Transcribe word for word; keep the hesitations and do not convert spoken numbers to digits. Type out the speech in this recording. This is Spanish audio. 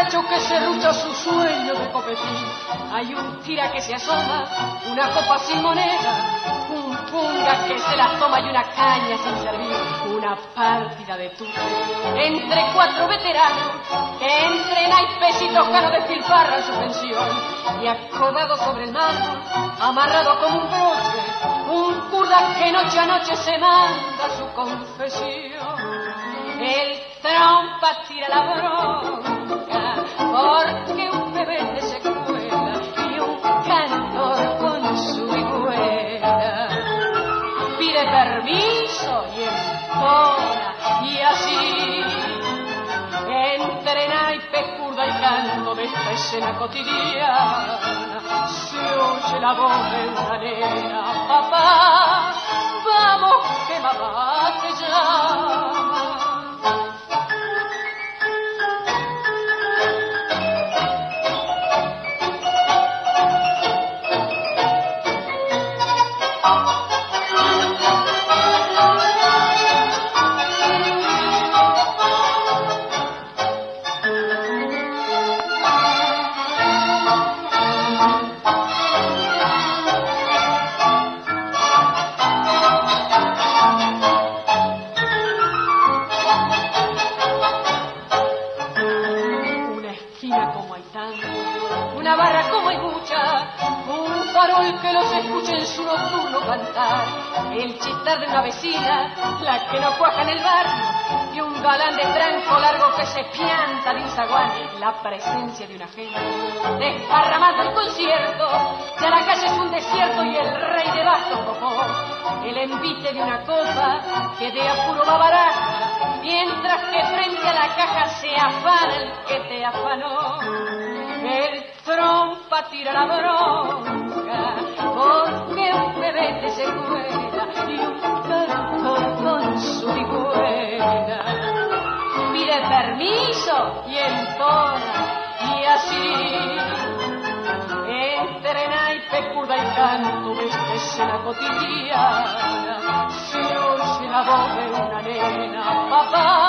muchacho que se rucha su sueño de copetín. Hay un tira que se asoma, una copa sin moneda, un punga que se la toma y una caña sin servir, una partida de tute entre cuatro veteranos que entre naipes y toscanos despilfarran su pensión. Y acodado sobre el mármol, amarrado como un broche, un kurda que noche a noche se manda su confesión. El trompa tira la bronca porque un bebé se cuela y un cantor con su vihuela pide permiso y entona, y así entre naipe, curda y canto de esta escena cotidiana se oye la voz de una nena: papá, vamos que mamá te llama. Que los escuche en su nocturno cantar, el chistar de una vecina, la que no cuaja en el barrio, y un galán de tranco largo que se pianta de un zaguán, la presencia de una gente desparramando el concierto, ya la calle es un desierto y el rey de bastos copó, el envite de una copa que de apuro va barata, mientras que frente a la caja se afana el que te afanó. El trompa tira la bronca porque un bebé te se cuela y un cantor con su vihuela pide permiso y entona, y así entre naipe, curda y canto de esta escena cotidiana se oye la voz de una nena: papá,